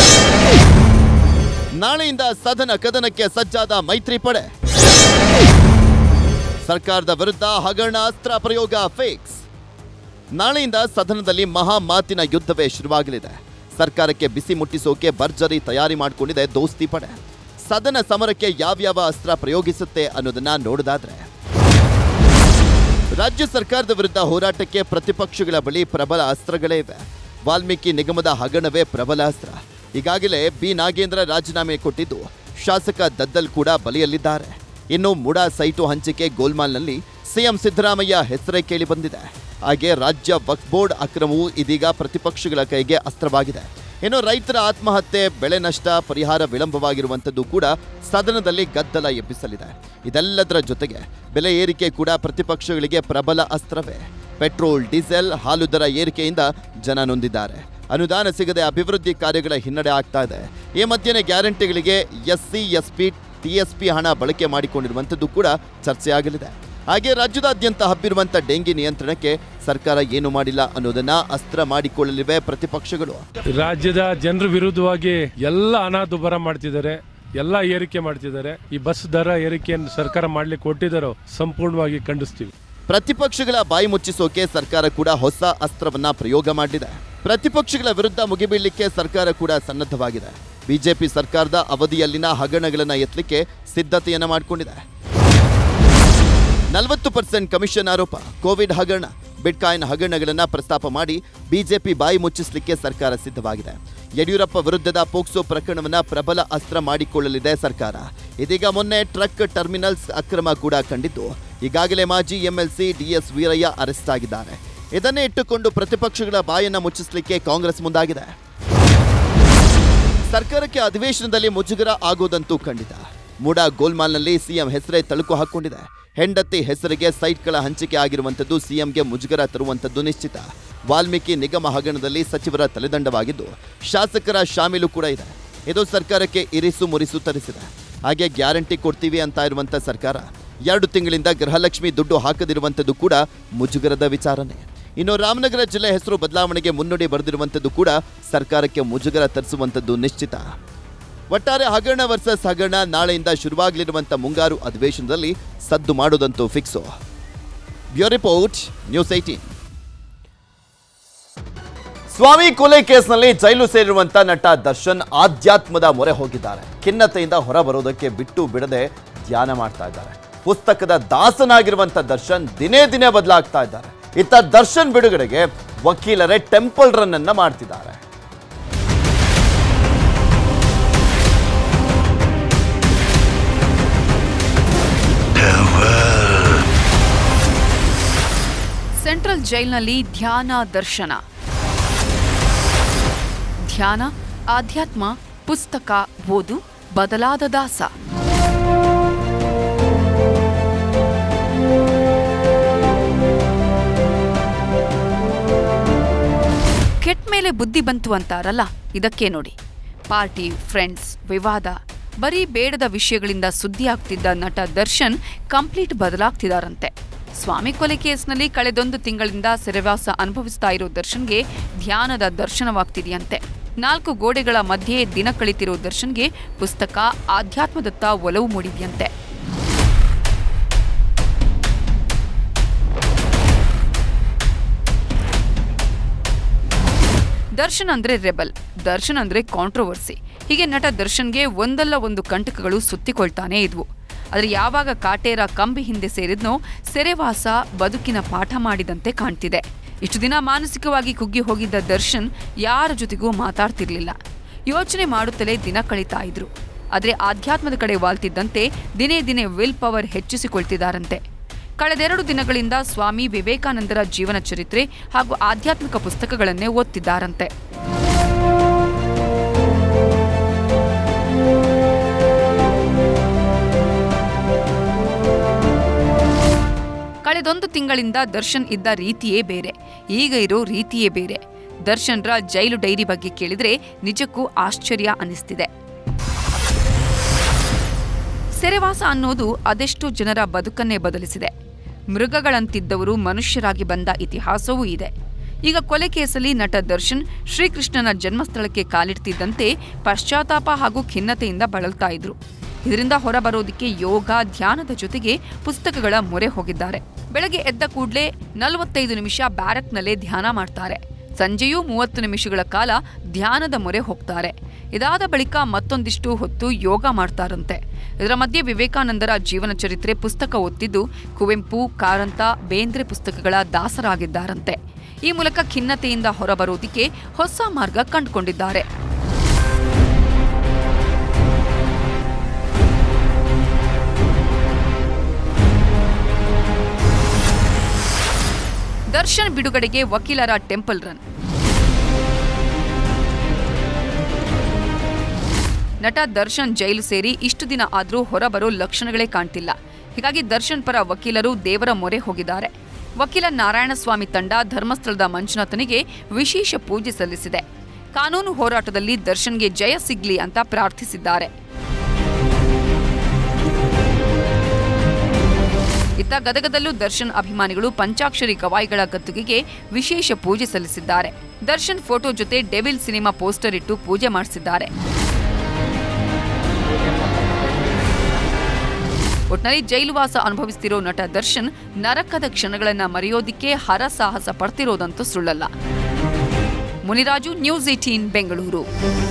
ನಾಳೆಯಿಂದ ಸದನ ಕದನಕ್ಕೆ ಸಜ್ಜಾದ ಮೈತ್ರಿ ಪಡೆ. ಸರ್ಕಾರದ ವಿರುದ್ಧ ಹಗರಣ ಅಸ್ತ್ರ ಪ್ರಯೋಗ ಫಿಕ್ಸ್. ನಾಳೆಯಿಂದ ಸದನದಲ್ಲಿ ಮಹಾ ಮಾತಿನ ಯುದ್ಧವೇ ಶುರುವಾಗಲಿದೆ. ಸರ್ಕಾರಕ್ಕೆ ಬಿಸಿ ಮುಟ್ಟಿಸೋಕೆ ಭರ್ಜರಿ ತಯಾರಿ ಮಾಡಿಕೊಂಡಿದೆ ದೋಸ್ತಿ ಪಡೆ. ಸದನ ಸಮರಕ್ಕೆ ಯಾವ್ಯಾವ ಅಸ್ತ್ರ ಪ್ರಯೋಗಿಸುತ್ತೆ ಅನ್ನೋದನ್ನ ನೋಡೋದಾದ್ರೆ, ರಾಜ್ಯ ಸರ್ಕಾರದ ವಿರುದ್ಧ ಹೋರಾಟಕ್ಕೆ ಪ್ರತಿಪಕ್ಷಗಳ ಬಳಿ ಪ್ರಬಲ ಅಸ್ತ್ರಗಳೇ ಇವೆ. ವಾಲ್ಮೀಕಿ ನಿಗಮದ ಹಗರಣವೇ ಪ್ರಬಲ ಅಸ್ತ್ರ. ಈಗಾಗಲೇ ಬಿ ನಾಗೇಂದ್ರ ರಾಜೀನಾಮೆ ಕೊಟ್ಟಿದ್ದು ಶಾಸಕ ದದ್ದಲ್ ಕೂಡ ಬಲಿಯಲ್ಲಿದ್ದಾರೆ. ಇನ್ನು ಮುಡಾ ಸೈಟು ಹಂಚಿಕೆ ಗೋಲ್ಮಾಲ್ನಲ್ಲಿ ಸಿಎಂ ಸಿದ್ದರಾಮಯ್ಯ ಹೆಸರೇ ಕೇಳಿ ಬಂದಿದೆ. ಹಾಗೆ ರಾಜ್ಯ ವಕ್ಫ್ ಬೋರ್ಡ್ ಅಕ್ರಮವು ಇದೀಗ ಪ್ರತಿಪಕ್ಷಗಳ ಕೈಗೆ ಅಸ್ತ್ರವಾಗಿದೆ. ಇನ್ನು ರೈತರ ಆತ್ಮಹತ್ಯೆ, ಬೆಳೆ ನಷ್ಟ ಪರಿಹಾರ ವಿಳಂಬವಾಗಿರುವಂಥದ್ದು ಕೂಡ ಸದನದಲ್ಲಿ ಗದ್ದಲ ಎಬ್ಬಿಸಲಿದೆ. ಇದೆಲ್ಲದರ ಜೊತೆಗೆ ಬೆಲೆ ಏರಿಕೆ ಕೂಡ ಪ್ರತಿಪಕ್ಷಗಳಿಗೆ ಪ್ರಬಲ ಅಸ್ತ್ರವೇ. ಪೆಟ್ರೋಲ್, ಡೀಸೆಲ್, ಹಾಲು ದರ ಏರಿಕೆಯಿಂದ ಜನ ನೊಂದಿದ್ದಾರೆ. ಅನುದಾನ ಸಿಗದೆ ಅಭಿವೃದ್ಧಿ ಕಾರ್ಯಗಳ ಹಿನ್ನಡೆ ಆಗ್ತಾ ಇದೆ. ಈ ಮಧ್ಯೆ ಗ್ಯಾರಂಟಿಗಳಿಗೆ ಎಸ್ಸಿ, ಎಸ್ಪಿ, ಟಿಎಸ್ಪಿ ಹಣ ಬಳಕೆ ಮಾಡಿಕೊಂಡಿರುವಂಥದ್ದು ಕೂಡ ಚರ್ಚೆಯಾಗಲಿದೆ. ಹಾಗೆ ರಾಜ್ಯದಾದ್ಯಂತ ಹಬ್ಬಿರುವಂಥ ಡೆಂಗಿ ನಿಯಂತ್ರಣಕ್ಕೆ ಸರ್ಕಾರ ಏನು ಮಾಡಿಲ್ಲ ಅನ್ನೋದನ್ನ ಅಸ್ತ್ರ ಮಾಡಿಕೊಳ್ಳಲಿವೆ ಪ್ರತಿಪಕ್ಷಗಳು. ರಾಜ್ಯದ ಜನರ ವಿರುದ್ಧವಾಗಿ ಎಲ್ಲ ಹಣದುಬ್ಬರ ಮಾಡ್ತಿದ್ದಾರೆ, ಎಲ್ಲ ಏರಿಕೆ ಮಾಡ್ತಿದ್ದಾರೆ. ಈ ಬಸ್ ದರ ಏರಿಕೆಯನ್ನು ಸರ್ಕಾರ ಮಾಡ್ಲಿಕ್ಕೆ ಕೊಟ್ಟಿದ್ದಾರೋ ಸಂಪೂರ್ಣವಾಗಿ ಖಂಡಿಸ್ತೀವಿ. ಪ್ರತಿಪಕ್ಷಗಳ ಬಾಯಿ ಮುಚ್ಚಿಸೋಕೆ ಸರ್ಕಾರ ಕೂಡ ಹೊಸ ಅಸ್ತ್ರವನ್ನ ಪ್ರಯೋಗ ಮಾಡಿದೆ. ಪ್ರತಿಪಕ್ಷಗಳ ವಿರುದ್ಧ ಮುಗಿಬೀಳಲಿಕ್ಕೆ ಸರ್ಕಾರ ಕೂಡ ಸನ್ನದ್ಧವಾಗಿದೆ. ಬಿಜೆಪಿ ಸರ್ಕಾರದ ಅವಧಿಯಲ್ಲಿನ ಹಗರಣಗಳನ್ನು ಎತ್ತಲಿಕ್ಕೆ ಸಿದ್ಧತೆಯನ್ನ ಮಾಡಿಕೊಂಡಿದೆ. ನಲವತ್ತು ಪರ್ಸೆಂಟ್ ಕಮಿಷನ್ ಆರೋಪ, ಕೋವಿಡ್ ಹಗರಣ, ಬಿಟ್ಕಾಯಿನ್ ಹಗರಣಗಳನ್ನು ಪ್ರಸ್ತಾಪ ಮಾಡಿ ಬಿಜೆಪಿ ಬಾಯಿ ಮುಚ್ಚಿಸಲಿಕ್ಕೆ ಸರ್ಕಾರ ಸಿದ್ಧವಾಗಿದೆ. ಯಡಿಯೂರಪ್ಪ ವಿರುದ್ಧದ ಪೋಕ್ಸೋ ಪ್ರಕರಣವನ್ನು ಪ್ರಬಲ ಅಸ್ತ್ರ ಮಾಡಿಕೊಳ್ಳಲಿದೆ ಸರ್ಕಾರ. ಇದೀಗ ಮೊನ್ನೆ ಟ್ರಕ್ ಟರ್ಮಿನಲ್ಸ್ ಅಕ್ರಮ ಕೂಡ ಕಂಡಿದ್ದು, ಈಗಾಗಲೇ ಮಾಜಿ ಎಂಎಲ್ಸಿ ಡಿಎಸ್ ವೀರಯ್ಯ ಅರೆಸ್ಟ್ ಆಗಿದ್ದಾರೆ. ಇದನ್ನೇ ಇಟ್ಟುಕೊಂಡು ಪ್ರತಿಪಕ್ಷಗಳ ಬಾಯನ್ನ ಮುಚ್ಚಿಸಲಿಕ್ಕೆ ಕಾಂಗ್ರೆಸ್ ಮುಂದಾಗಿದೆ. ಸರ್ಕಾರಕ್ಕೆ ಅಧಿವೇಶನದಲ್ಲಿ ಮುಜುಗರ ಆಗೋದಂತೂ ಖಂಡಿತ. ಮೂಡಾ ಗೋಲ್ಮಾಲ್ನಲ್ಲಿ ಸಿಎಂ ಹೆಸರೇ ತಳುಕು ಹಾಕೊಂಡಿದೆ. ಹೆಂಡತಿ ಹೆಸರಿಗೆ ಸೈಟ್ಗಳ ಹಂಚಿಕೆ ಆಗಿರುವಂಥದ್ದು ಸಿಎಂಗೆ ಮುಜುಗರ ತರುವಂಥದ್ದು ನಿಶ್ಚಿತ. ವಾಲ್ಮೀಕಿ ನಿಗಮ ಹಗರಣದಲ್ಲಿ ಸಚಿವರ ತಲೆದಂಡವಾಗಿದ್ದು, ಶಾಸಕರ ಶಾಮೀಲು ಕೂಡ ಇದೆ. ಇದು ಸರ್ಕಾರಕ್ಕೆ ಇರಿಸು ಮುರಿಸು ತರಿಸಿದೆ. ಹಾಗೆ ಗ್ಯಾರಂಟಿ ಕೊಡ್ತೀವಿ ಅಂತ ಇರುವಂಥ ಸರ್ಕಾರ ಎರಡು ತಿಂಗಳಿಂದ ಗೃಹಲಕ್ಷ್ಮಿ ದುಡ್ಡು ಹಾಕದಿರುವಂಥದ್ದು ಕೂಡ ಮುಜುಗರದ ವಿಚಾರನೆ. ಇನ್ನು ರಾಮನಗರ ಜಿಲ್ಲೆ ಹೆಸರು ಬದಲಾವಣೆಗೆ ಮುನ್ನುಡಿ ಬರೆದಿರುವಂಥದ್ದು ಕೂಡ ಸರ್ಕಾರಕ್ಕೆ ಮುಜುಗರ ತರಿಸುವಂಥದ್ದು ನಿಶ್ಚಿತ. ಒಟ್ಟಾರೆ ಹಗರಣ ವರ್ಸಸ್ ಹಗರಣ ನಾಳೆಯಿಂದ ಶುರುವಾಗಲಿರುವಂಥ ಮುಂಗಾರು ಅಧಿವೇಶನದಲ್ಲಿ ಸದ್ದು ಮಾಡೋದಂತೂ fix. Bureau report, news eighteen. ಸ್ವಾಮಿ ಕೊಲೆ ಕೇಸ್ನಲ್ಲಿ ಜೈಲು ಸೇರಿರುವಂಥ ನಟ ದರ್ಶನ್ ಆಧ್ಯಾತ್ಮದ ಮೊರೆ ಹೋಗಿದ್ದಾರೆ. ಖಿನ್ನತೆಯಿಂದ ಹೊರ ಬರೋದಕ್ಕೆ ಬಿಟ್ಟು ಬಿಡದೆ ಧ್ಯಾನ ಮಾಡ್ತಾ ಇದ್ದಾರೆ. ಪುಸ್ತಕದ ದಾಸನಾಗಿರುವಂಥ ದರ್ಶನ್ ದಿನೇ ದಿನೇ ಬದಲಾಗ್ತಾ ಇದ್ದಾರೆ. ಇತ್ತ ದರ್ಶನ್ ಬಿಡುಗಡೆಗೆ ವಕೀಲರೇ ಟೆಂಪಲ್ ರನ್ ಅನ್ನ ಮಾಡ್ತಿದ್ದಾರೆ. ಸೆಂಟ್ರಲ್ ಜೈಲ್ನಲ್ಲಿ ಧ್ಯಾನ ದರ್ಶನ. ಧ್ಯಾನ, ಆಧ್ಯಾತ್ಮ, ಪುಸ್ತಕ ಓದು, ಬದಲಾದ ದಾಸ. ಕೆಟ್ಟ ಮೇಲೆ ಬುದ್ಧಿ ಬಂತು ಅಂತಾರಲ್ಲ, ಇದಕ್ಕೆ ನೋಡಿ. ಪಾರ್ಟಿ, ಫ್ರೆಂಡ್ಸ್, ವಿವಾದ, ಬರೀ ಬೇಡದ ವಿಷಯಗಳಿಂದ ಸುದ್ದಿ ಆಗ್ತಿದ್ದ ನಟ ದರ್ಶನ್ ಕಂಪ್ಲೀಟ್ ಬದಲಾಗ್ತಿದಾರಂತೆ. ಸ್ವಾಮಿ ಕೊಲೆ ಕೇಸ್ನಲ್ಲಿ ಕಳೆದೊಂದು ತಿಂಗಳಿಂದ ಸೆರೆವಾಸ ಅನುಭವಿಸ್ತಾ ಇರೋ ದರ್ಶನ್ಗೆ ಧ್ಯಾನದ ದರ್ಶನವಾಗ್ತಿದೆಯಂತೆ. ನಾಲ್ಕು ಗೋಡೆಗಳ ಮಧ್ಯೆ ದಿನ ಕಳಿತಿರೋ ದರ್ಶನ್ಗೆ ಪುಸ್ತಕ, ಆಧ್ಯಾತ್ಮದತ್ತ ಒಲವು ಮೂಡಿದೆಯಂತೆ. ದರ್ಶನ್ ಅಂದ್ರೆ ರೆಬಲ್, ದರ್ಶನ್ ಅಂದ್ರೆ ಕಾಂಟ್ರವರ್ಸಿ. ಹೀಗೆ ನಟ ದರ್ಶನ್ಗೆ ಒಂದಲ್ಲ ಒಂದು ಕಂಟಕಗಳು ಸುತ್ತಿಕೊಳ್ತಾನೇ ಇದ್ವು. ಆದರೆ ಯಾವಾಗ ಕಾಟೇರ ಕಂಬಿ ಹಿಂದೆ ಸೇರಿದ್ನೋ ಸೆರೆವಾಸ ಬದುಕಿನ ಪಾಠ ಮಾಡಿದಂತೆ ಕಾಣ್ತಿದೆ. ಇಷ್ಟು ದಿನ ಮಾನಸಿಕವಾಗಿ ಕುಗ್ಗಿ ಹೋಗಿದ್ದ ದರ್ಶನ್ ಯಾರ ಜೊತೆಗೂ ಮಾತಾಡ್ತಿರ್ಲಿಲ್ಲ. ಯೋಚನೆ ಮಾಡುತ್ತಲೇ ದಿನ ಕಳೀತಾ ಇದ್ರು. ಆದರೆ ಆಧ್ಯಾತ್ಮದ ಕಡೆ ವಾಲ್ತಿದ್ದಂತೆ ದಿನೇ ದಿನೇ ವಿಲ್ ಪವರ್ ಹೆಚ್ಚಿಸಿಕೊಳ್ತಿದ್ದಾರಂತೆ. ಕಳೆದೆರಡು ದಿನಗಳಿಂದ ಸ್ವಾಮಿ ವಿವೇಕಾನಂದರ ಜೀವನ ಚರಿತ್ರೆ ಹಾಗೂ ಆಧ್ಯಾತ್ಮಿಕ ಪುಸ್ತಕಗಳನ್ನೇ ಓದ್ತಿದ್ದಾರಂತೆ. ಕಳೆದೊಂದು ತಿಂಗಳಿಂದ ದರ್ಶನ್ ಇದ್ದ ರೀತಿಯೇ ಬೇರೆ, ಈಗ ಇರೋ ರೀತಿಯೇ ಬೇರೆ. ದರ್ಶನ್ರ ಜೈಲು ಡೈರಿ ಬಗ್ಗೆ ಕೇಳಿದ್ರೆ ನಿಜಕ್ಕೂ ಆಶ್ಚರ್ಯ ಅನ್ನಿಸ್ತಿದೆ. ಸೆರೆವಾಸ ಅನ್ನೋದು ಅದೆಷ್ಟು ಜನರ ಬದುಕನ್ನೇ ಬದಲಿಸಿದೆ. ಮೃಗಗಳಂತಿದ್ದವರು ಮನುಷ್ಯರಾಗಿ ಬಂದ ಇತಿಹಾಸವೂ ಇದೆ. ಈಗ ಕೊಲೆ ಕೇಸಲ್ಲಿ ನಟ ದರ್ಶನ್ ಶ್ರೀಕೃಷ್ಣನ ಜನ್ಮಸ್ಥಳಕ್ಕೆ ಕಾಲಿಡ್ತಿದ್ದಂತೆ ಪಶ್ಚಾತ್ತಾಪ ಹಾಗೂ ಖಿನ್ನತೆಯಿಂದ ಬಳಲ್ತಾ ಇದ್ರು. ಇದರಿಂದ ಹೊರಬರೋದಿಕ್ಕೆ ಯೋಗ, ಧ್ಯಾನದ ಜೊತೆಗೆ ಪುಸ್ತಕಗಳ ಮೊರೆ ಹೋಗಿದ್ದಾರೆ. ಬೆಳಗ್ಗೆ ಎದ್ದ ಕೂಡಲೇ ನಲವತ್ತೈದು ನಿಮಿಷ ಬ್ಯಾರಕ್ನಲ್ಲೇ ಧ್ಯಾನ ಮಾಡ್ತಾರೆ. ಸಂಜೆಯೂ ಮೂವತ್ತು ನಿಮಿಷಗಳ ಕಾಲ ಧ್ಯಾನದ ಮೊರೆ ಹೋಗ್ತಾರೆ. ಇದಾದ ಬಳಿಕ ಮತ್ತೊಂದಿಷ್ಟು ಹೊತ್ತು ಯೋಗ ಮಾಡ್ತಾರಂತೆ. ಇದರ ಮಧ್ಯೆ ವಿವೇಕಾನಂದರ ಜೀವನ ಚರಿತ್ರೆ ಪುಸ್ತಕ ಓದ್ತಿದ್ದು ಕುವೆಂಪು, ಕಾರಂತ, ಬೇಂದ್ರೆ ಪುಸ್ತಕಗಳ ದಾಸರಾಗಿದ್ದಾರಂತೆ. ಈ ಮೂಲಕ ಖಿನ್ನತೆಯಿಂದ ಹೊರಬರೋದಿಕ್ಕೆ ಹೊಸ ಮಾರ್ಗ ಕಂಡುಕೊಂಡಿದ್ದಾರೆ. ದರ್ಶನ್ ಬಿಡುಗಡೆಗೆ ವಕೀಲರ ಟೆಂಪಲ್ ರನ್. ನಟ ದರ್ಶನ್ ಜೈಲು ಸೇರಿ ಇಷ್ಟು ದಿನ ಆದರೂ ಹೊರಬರೋ ಲಕ್ಷಣಗಳೇ ಕಾಣ್ತಿಲ್ಲ. ಹೀಗಾಗಿ ದರ್ಶನ್ ಪರ ವಕೀಲರು ದೇವರ ಮೊರೆ ಹೋಗಿದ್ದಾರೆ. ವಕೀಲ ನಾರಾಯಣಸ್ವಾಮಿ ತಂಡ ಧರ್ಮಸ್ಥಳದ ಮಂಜುನಾಥನಿಗೆ ವಿಶೇಷ ಪೂಜೆ ಸಲ್ಲಿಸಿದೆ. ಕಾನೂನು ಹೋರಾಟದಲ್ಲಿ ದರ್ಶನ್ಗೆ ಜಯ ಸಿಗ್ಲಿ ಅಂತ ಪ್ರಾರ್ಥಿಸಿದ್ದಾರೆ. ಇತ್ತ ಗದಗದಲ್ಲೂ ದರ್ಶನ್ ಅಭಿಮಾನಿಗಳು ಪಂಚಾಕ್ಷರಿ ಗವಾಯಿಗಳ ಗದ್ದುಗೆಗೆ ವಿಶೇಷ ಪೂಜೆ ಸಲ್ಲಿಸಿದ್ದಾರೆ. ದರ್ಶನ್ ಫೋಟೋ ಜೊತೆ ಡೆವಿಲ್ ಸಿನಿಮಾ ಪೋಸ್ಟರ್ ಇಟ್ಟು ಪೂಜೆ ಮಾಡಿಸಿದ್ದಾರೆ. ಒಟ್ನಲ್ಲಿ ಜೈಲುವಾಸ ಅನುಭವಿಸ್ತಿರೋ ನಟ ದರ್ಶನ್ ನರಕದ ಕ್ಷಣಗಳನ್ನ ಮರೆಯೋದಿಕ್ಕೆ ಹರಸಾಹಸ ಪಡ್ತಿರೋದಂತೂ ಸುಳ್ಳಲ್ಲ. Muniraju, news eighteen, Bengaluru.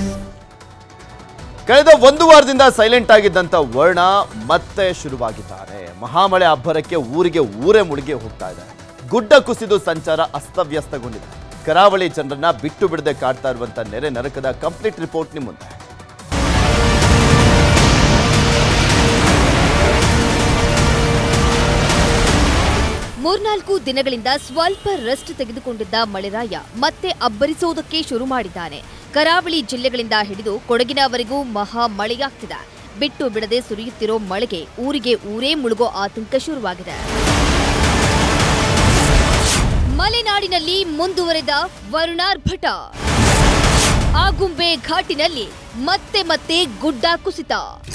ಕಳೆದ ಒಂದು ವಾರದಿಂದ ಸೈಲೆಂಟ್ ಆಗಿದ್ದಂತ ವರ್ಣ ಮತ್ತೆ ಶುರುವಾಗಿದ್ದಾರೆ. ಮಹಾಮಳೆ ಅಬ್ಬರಕ್ಕೆ ಊರಿಗೆ ಊರೇ ಮುಳುಗಿ ಹೋಗ್ತಾ ಇದೆ. ಗುಡ್ಡ ಕುಸಿದು ಸಂಚಾರ ಅಸ್ತವ್ಯಸ್ತಗೊಂಡಿದೆ. ಕರಾವಳಿ ಜನರನ್ನ ಬಿಟ್ಟು ಬಿಡದೆ ಕಾಡ್ತಾ ಇರುವಂತ ನೆರೆ ನರಕದ ಕಂಪ್ಲೀಟ್ ರಿಪೋರ್ಟ್ ನಿಮ್ಮ ಮುಂದೆ. ಮೂರ್ನಾಲ್ಕು ದಿನಗಳಿಂದ ಸ್ವಲ್ಪ ರೆಸ್ಟ್ ತೆಗೆದುಕೊಂಡಿದ್ದ ಮಳೆರಾಯ ಮತ್ತೆ ಅಬ್ಬರಿಸೋದಕ್ಕೆ ಶುರು ಮಾಡಿದ್ದಾನೆ. ಕರಾವಳಿ ಜಿಲ್ಲೆಗಳಿಂದ ಹಿಡಿದು ಕೊಡಗಿನವರೆಗೂ ಮಹಾ ಮಳೆಯಾಗ್ತಿದೆ. ಬಿಟ್ಟು ಬಿಡದೆ ಸುರಿಯುತ್ತಿರೋ ಮಳೆಗೆ ಊರಿಗೆ ಊರೇ ಮುಳುಗೋ ಆತಂಕ ಶುರುವಾಗಿದೆ. ಮಲೆನಾಡಿನಲ್ಲಿ ಮುಂದುವರೆದ ವರುಣಾರ್ಭಟ. ಆಗುಂಬೆ ಘಾಟಿನಲ್ಲಿ ಮತ್ತೆ ಮತ್ತೆ ಗುಡ್ಡ ಕುಸಿತ.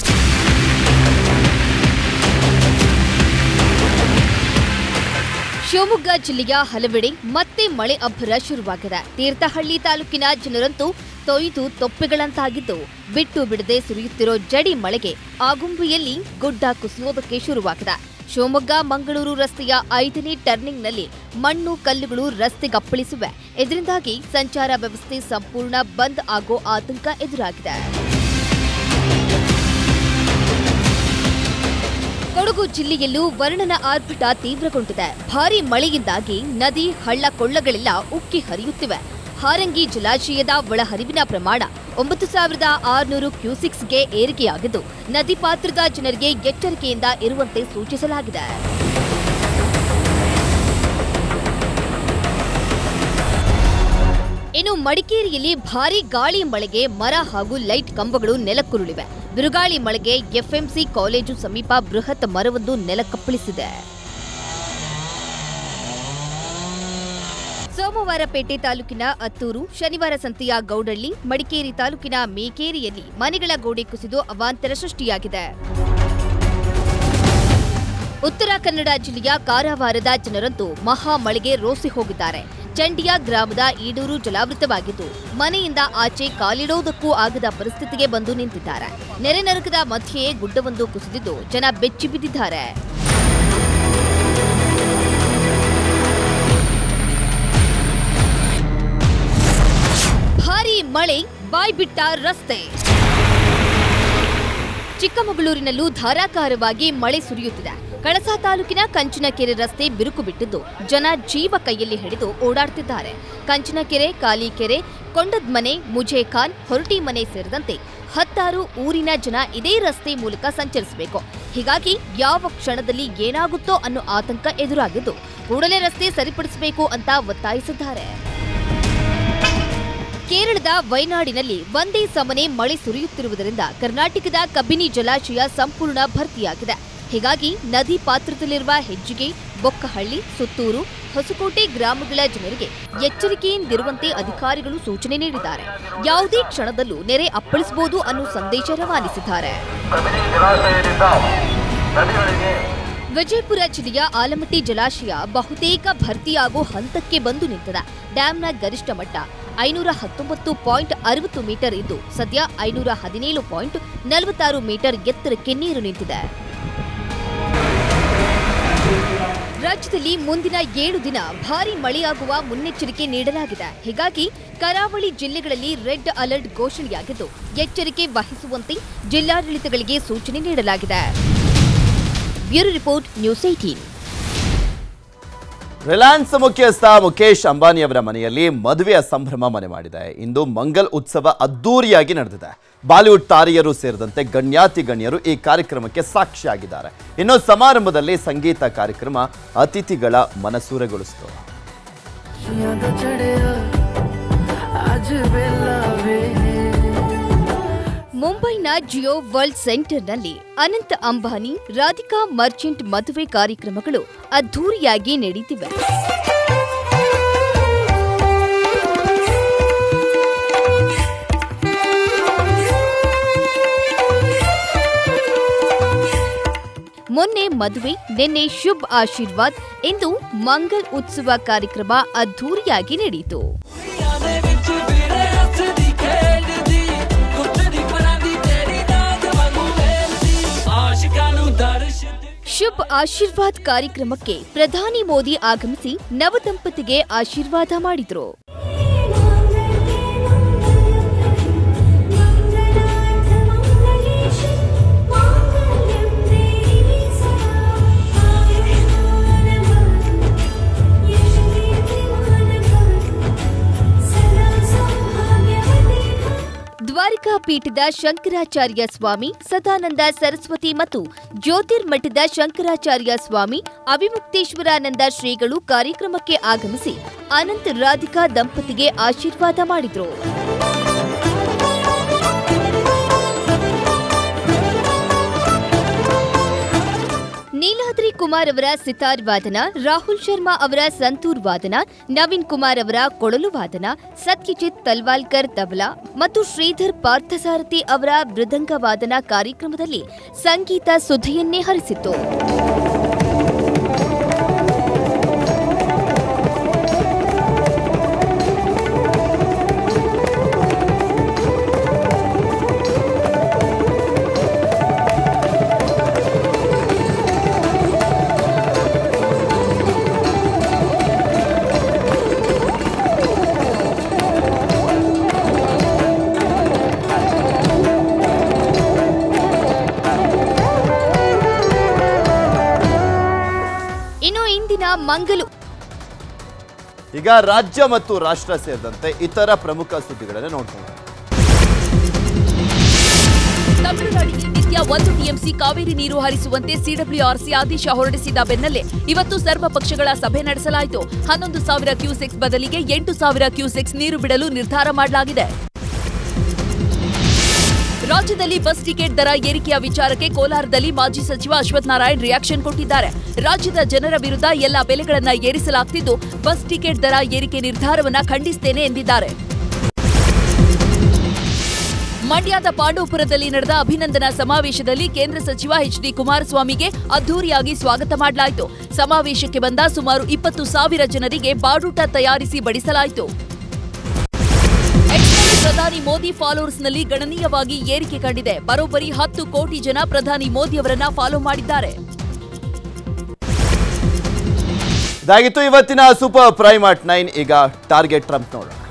ಶಿವಮೊಗ್ಗ ಜಿಲ್ಲೆಯ ಹಲವೆಡೆ ಮತ್ತೆ ಮಳೆ ಅಬ್ಬರ ಶುರುವಾಗಿದೆ. ತೀರ್ಥಹಳ್ಳಿ ತಾಲೂಕಿನ ಜನರಂತೂ ತೊಯ್ದು ತೊಪ್ಪೆಗಳಂತಾಗಿದ್ದು, ಬಿಟ್ಟು ಬಿಡದೆ ಸುರಿಯುತ್ತಿರೋ ಜಡಿ ಮಳೆಗೆ ಆಗುಂಬೆಯಲ್ಲಿ ಗುಡ್ಡ ಕುಸಿಯೋದಕ್ಕೆ ಶುರುವಾಗಿದೆ. ಶಿವಮೊಗ್ಗ ಮಂಗಳೂರು ರಸ್ತೆಯ ಐದನೇ ಟರ್ನಿಂಗ್ನಲ್ಲಿ ಮಣ್ಣು ಕಲ್ಲುಗಳು ರಸ್ತೆಗಪ್ಪಳಿಸಿವೆ. ಇದರಿಂದಾಗಿ ಸಂಚಾರ ವ್ಯವಸ್ಥೆ ಸಂಪೂರ್ಣ ಬಂದ್ ಆಗೋ ಆತಂಕ ಎದುರಾಗಿದೆ. ಕೊಡಗು ಜಿಲ್ಲೆಯಲ್ಲೂ ವರುಣನ ಆರ್ಭಟ ತೀವ್ರಗೊಂಡಿದೆ. ಭಾರೀ ಮಳೆಯಿಂದಾಗಿ ನದಿ ಹಳ್ಳ ಕೊಳ್ಳಗಳೆಲ್ಲ ಉಕ್ಕಿ ಹರಿಯುತ್ತಿವೆ. ಹಾರಂಗಿ ಜಲಾಶಯದ ಒಳಹರಿವಿನ ಪ್ರಮಾಣ ಒಂಬತ್ತು ಸಾವಿರದ ಆರುನೂರು ಕ್ಯೂಸಿಕ್ಸ್ಗೆ ಏರಿಕೆಯಾಗಿದ್ದು, ನದಿ ಪಾತ್ರದ ಜನರಿಗೆ ಎಚ್ಚರಿಕೆಯಿಂದ ಇರುವಂತೆ ಸೂಚಿಸಲಾಗಿದೆ. ಇನ್ನು ಮಡಿಕೇರಿಯಲ್ಲಿ ಭಾರೀ ಗಾಳಿ ಮಳೆಗೆ ಮರ ಹಾಗೂ ಲೈಟ್ ಕಂಬಗಳು ನೆಲಕ್ಕುರುಳಿವೆ. ಬಿರುಗಾಳಿ ಮಳೆಗೆ ಎಫ್ಎಂಸಿ ಕಾಲೇಜು ಸಮೀಪ ಬೃಹತ್ ಮರವೊಂದು ನೆಲಕ್ಕಪ್ಪಳಿಸಿದೆ. ಸೋಮವಾರಪೇಟೆ ತಾಲೂಕಿನ ಅತ್ತೂರು, ಶನಿವಾರ ಸಂತೆಯ ಗೌಡಳ್ಳಿ, ಮಡಿಕೇರಿ ತಾಲೂಕಿನ ಮೇಕೇರಿಯಲ್ಲಿ ಮನೆಗಳ ಗೋಡೆ ಕುಸಿದು ಅವಾಂತರ ಸೃಷ್ಟಿಯಾಗಿದೆ. ಉತ್ತರ ಕನ್ನಡ ಜಿಲ್ಲೆಯ ಕಾರವಾರದ ಜನರಂತೂ ಮಹಾ ಮಳೆಗೆ ರೋಸಿ ಹೋಗಿದ್ದಾರೆ. ಚಂಡಿಯ ಗ್ರಾಮದ ಈಡೂರು ಜಲಾವೃತವಾಗಿದ್ದು, ಮನೆಯಿಂದ ಆಚೆ ಕಾಲಿಡೋದಕ್ಕೂ ಆಗದ ಪರಿಸ್ಥಿತಿಗೆ ಬಂದು ನಿಂತಿದ್ದಾರೆ. ನೆರೆ ನರಕದ ಮಧ್ಯೆಯೇ ಗುಡ್ಡವೊಂದು ಕುಸಿದಿದ್ದು ಜನ ಬೆಚ್ಚಿ ಬಿದ್ದಿದ್ದಾರೆ. ಭಾರೀ ಮಳೆ ಬಾಯ್ಬಿಟ್ಟ ರಸ್ತೆ. ಚಿಕ್ಕಮಗಳೂರಿನಲ್ಲೂ ಧಾರಾಕಾರವಾಗಿ ಮಳೆ ಸುರಿಯುತ್ತಿದೆ. ಕಳಸಾ ತಾಲೂಕಿನ ಕಂಚಿನಕೆರೆ ರಸ್ತೆ ಬಿರುಕು ಬಿಟ್ಟಿದ್ದು, ಜನ ಜೀವ ಕೈಯಲ್ಲಿ ಹಿಡಿದು ಓಡಾಡ್ತಿದ್ದಾರೆ. ಕಂಚಿನಕೆರೆ, ಕಾಲಿಕೆರೆ, ಕೊಂಡದ್ಮನೆ, ಮುಜೇಖಾನ್, ಹೊರಟಿಮನೆ ಸೇರಿದಂತೆ ಹತ್ತಾರು ಊರಿನ ಜನ ಇದೇ ರಸ್ತೆ ಮೂಲಕ ಸಂಚರಿಸಬೇಕು. ಹೀಗಾಗಿ ಯಾವ ಕ್ಷಣದಲ್ಲಿ ಏನಾಗುತ್ತೋ ಅನ್ನೋ ಆತಂಕ ಎದುರಾಗಿದ್ದು, ಕೂಡಲೇ ರಸ್ತೆ ಸರಿಪಡಿಸಬೇಕು ಅಂತ ಒತ್ತಾಯಿಸಿದ್ದಾರೆ. ಕೇರಳದ ವಯನಾಡಿನಲ್ಲಿ ಒಂದೇ ಸಮನೆ ಮಳೆ ಸುರಿಯುತ್ತಿರುವುದರಿಂದ ಕರ್ನಾಟಕದ ಕಬಿನಿ ಜಲಾಶಯ ಸಂಪೂರ್ಣ ಭರ್ತಿಯಾಗಿದೆ. ಹೀಗಾಗಿ ನದಿ ಪಾತ್ರದಲ್ಲಿರುವ ಹೆಜ್ಜಿಗೆ, ಬೊಕ್ಕಹಳ್ಳಿ, ಸುತ್ತೂರು, ಹೊಸಕೋಟೆ ಗ್ರಾಮಗಳ ಜನರಿಗೆ ಎಚ್ಚರಿಕೆಯಿಂದಿರುವಂತೆ ಅಧಿಕಾರಿಗಳು ಸೂಚನೆ ನೀಡಿದ್ದಾರೆ. ಯಾವುದೇ ಕ್ಷಣದಲ್ಲೂ ನೆರೆ ಅಪ್ಪಳಿಸಬಹುದು ಅನ್ನೋ ಸಂದೇಶ ರವಾನಿಸಿದ್ದಾರೆ. ವಿಜಯಪುರ ಜಿಲ್ಲೆಯ ಆಲಮಟ್ಟಿ ಜಲಾಶಯ ಬಹುತೇಕ ಭರ್ತಿಯಾಗೋ ಹಂತಕ್ಕೆ ಬಂದು ನಿಂತಿದೆ. ಡ್ಯಾಂನ ಗರಿಷ್ಠ ಮಟ್ಟ ಐನೂರ ಹತ್ತೊಂಬತ್ತು ಪಾಯಿಂಟ್ ಅರವತ್ತು ಮೀಟರ್ ಇದ್ದು, ಸದ್ಯ ಐನೂರ ಹದಿನೇಳು ಪಾಯಿಂಟ್ ನಲವತ್ತಾರು ಮೀಟರ್ ಎತ್ತರಕ್ಕೆ ನೀರು ನಿಂತಿದೆ. ರಾಜ್ಯದಲ್ಲಿ ಮುಂದಿನ ಏಳು ದಿನ ಭಾರೀ ಮಳೆಯಾಗುವ ಮುನ್ನೆಚ್ಚರಿಕೆ ನೀಡಲಾಗಿದೆ. ಹೀಗಾಗಿ ಕರಾವಳಿ ಜಿಲ್ಲೆಗಳಲ್ಲಿ ರೆಡ್ ಅಲರ್ಟ್ ಘೋಷಣೆಯಾಗಿದ್ದು, ಎಚ್ಚರಿಕೆ ವಹಿಸುವಂತೆ ಜಿಲ್ಲಾಡಳಿತಗಳಿಗೆ ಸೂಚನೆ ನೀಡಲಾಗಿದೆ. Bureau report, news eighteen. Reliance ಮುಖ್ಯಸ್ಥ ಮುಖೇಶ್ ಅಂಬಾನಿಯವರ ಮನೆಯಲ್ಲಿ ಮದುವೆಯ ಸಂಭ್ರಮ ಮನೆ ಮಾಡಿದೆ. ಇಂದು ಮಂಗಲ್ ಉತ್ಸವ ಅದ್ದೂರಿಯಾಗಿ ನಡೆದಿದೆ. ಬಾಲಿವುಡ್ ತಾರೆಯರು ಸೇರಿದಂತೆ ಗಣ್ಯಾತಿ ಗಣ್ಯರು ಈ ಕಾರ್ಯಕ್ರಮಕ್ಕೆ ಸಾಕ್ಷಿಯಾಗಿದ್ದಾರೆ. ಇನ್ನು ಸಮಾರಂಭದಲ್ಲಿ ಸಂಗೀತ ಕಾರ್ಯಕ್ರಮ ಅತಿಥಿಗಳ ಮನಸೂರೆಗೊಳಿಸಿತು. ಮುಂಬೈನ ಜಿಯೋ ವರ್ಲ್ಡ್ ಸೆಂಟರ್ನಲ್ಲಿ ಅನಂತ್ ಅಂಬಾನಿ, ರಾಧಿಕಾ ಮರ್ಚೆಂಟ್ ಮದುವೆ ಕಾರ್ಯಕ್ರಮಗಳು ಅದ್ಧೂರಿಯಾಗಿ ನಡೆದಿವೆ. ಮೊನ್ನೆ ಮದುವೆ, ನಿನ್ನೆ ಶುಭ್ ಆಶೀರ್ವಾದ್, ಇಂದು ಮಂಗಲ್ ಉತ್ಸವ ಕಾರ್ಯಕ್ರಮ ಅದ್ಧೂರಿಯಾಗಿ ನಡೆಯಿತು. ಶುಭ್ ಆಶೀರ್ವಾದ್ ಕಾರ್ಯಕ್ರಮಕ್ಕೆ ಪ್ರಧಾನಿ ಮೋದಿ ಆಗಮಿಸಿ ನವದಂಪತಿಗೆ ಆಶೀರ್ವಾದ ಮಾಡಿದರು. ದ್ವಾರಕಾ ಪೀಠದ ಶಂಕರಾಚಾರ್ಯ ಸ್ವಾಮಿ, ಸದಾನಂದ ಸರಸ್ವತಿ ಮತ್ತು ಜ್ಯೋತಿರ್ಮಠದ ಶಂಕರಾಚಾರ್ಯ ಸ್ವಾಮಿ, ಅವಿಮುಕ್ತೇಶ್ವರಾನಂದ ಶ್ರೀಗಳು ಕಾರ್ಯಕ್ರಮಕ್ಕೆ ಆಗಮಿಸಿ ಅನಂತ್ ರಾಧಿಕಾ ದಂಪತಿಗೆ ಆಶೀರ್ವಾದ ಮಾಡಿದರು. ನೀಲಾದ್ರಿ ಕುಮಾರ್ ಅವರ ಸಿತಾರ್ ವಾದನ, ರಾಹುಲ್ ಶರ್ಮಾ ಅವರ ಸಂತೂರ್ ವಾದನ, ನವೀನ್ ಕುಮಾರ್ ಅವರ ಕೊಳಲು ವಾದನ, ಸತ್ಯಜಿತ್ ತಲ್ವಾಲ್ಕರ್ ತಬಲಾ ಮತ್ತು ಶ್ರೀಧರ್ ಪಾರ್ಥಸಾರಥಿ ಅವರ ಮೃದಂಗ ವಾದನ ಕಾರ್ಯಕ್ರಮದಲ್ಲಿ ಸಂಗೀತ ಸುಧೆಯನ್ನೇ ಹರಿಸಿತು. ಮಂಗಲು ಈಗ ರಾಜ್ಯ ಮತ್ತು ರಾಷ್ಟ್ರ ಸೇರಿದಂತೆ ಇತರ ಪ್ರಮುಖ ಸುದ್ದಿಗಳನ್ನು ನೋಡ್ತಾರೆ. ತಮಿಳುನಾಡಿಗೆ ನಿತ್ಯ ಒಂದು ಟಿಎಂಸಿ ಕಾವೇರಿ ನೀರು ಹರಿಸುವಂತೆ ಸಿಡಬ್ಲ್ಯೂಆರ್ಸಿ ಆದೇಶ ಹೊರಡಿಸಿದ ಬೆನ್ನಲ್ಲೇ ಇವತ್ತು ಸರ್ವ ಪಕ್ಷಗಳ ಸಭೆ ನಡೆಸಲಾಯಿತು. ಹನ್ನೊಂದು ಸಾವಿರ ಕ್ಯೂಸೆಕ್ಸ್ ಬದಲಿಗೆ ಎಂಟು ಸಾವಿರ ಕ್ಯೂಸೆಕ್ಸ್ ನೀರು ಬಿಡಲು ನಿರ್ಧಾರ ಮಾಡಲಾಗಿದೆ. ರಾಜ್ಯದಲ್ಲಿ ಬಸ್ ಟಿಕೆಟ್ ದರ ಏರಿಕೆಯ ವಿಚಾರಕ್ಕೆ ಕೋಲಾರದಲ್ಲಿ ಮಾಜಿ ಸಚಿವ ಅಶ್ವಥ್ ನಾರಾಯಣ್ ರಿಯಾಕ್ಷನ್ ಕೊಟ್ಟಿದ್ದಾರೆ. ರಾಜ್ಯದ ಜನರ ವಿರುದ್ಧ ಎಲ್ಲ ಬೆಲೆಗಳನ್ನು ಏರಿಸಲಾಗುತ್ತಿದ್ದು, ಬಸ್ ಟಿಕೆಟ್ ದರ ಏರಿಕೆ ನಿರ್ಧಾರವನ್ನು ಖಂಡಿಸುತ್ತೇನೆ ಎಂದಿದ್ದಾರೆ. ಮಂಡ್ಯದ ಪಾಂಡವಪುರದಲ್ಲಿ ನಡೆದ ಅಭಿನಂದನಾ ಸಮಾವೇಶದಲ್ಲಿ ಕೇಂದ್ರ ಸಚಿವ ಎಚ್ ಡಿ ಕುಮಾರಸ್ವಾಮಿಗೆ ಅದ್ದೂರಿಯಾಗಿ ಸ್ವಾಗತ ಮಾಡಲಾಯಿತು. ಸಮಾವೇಶಕ್ಕೆ ಬಂದ ಸುಮಾರು ಇಪ್ಪತ್ತು ಸಾವಿರ ಜನರಿಗೆ ಬಾಡೂಟ ತಯಾರಿಸಿ ಬಡಿಸಲಾಯಿತು. ಪ್ರಧಾನಿ ಮೋದಿ ಫಾಲೋವರ್ಸ್ನಲ್ಲಿ ಗಣನೀಯವಾಗಿ ಏರಿಕೆ ಕಂಡಿದೆ. ಬರೋಬ್ಬರಿ ಹತ್ತು ಕೋಟಿ ಜನ ಪ್ರಧಾನಿ ಮೋದಿ ಅವರನ್ನ ಫಾಲೋ ಮಾಡಿದ್ದಾರೆ. ಇದಾಗಿತ್ತು ಇವತ್ತಿನ ಸೂಪರ್ ಪ್ರೈಮ್ ಅಟ್ ನೈನ್. ಈಗ ಟಾರ್ಗೆಟ್ ಟ್ರಂಪ್ ನೋಡೋಣ.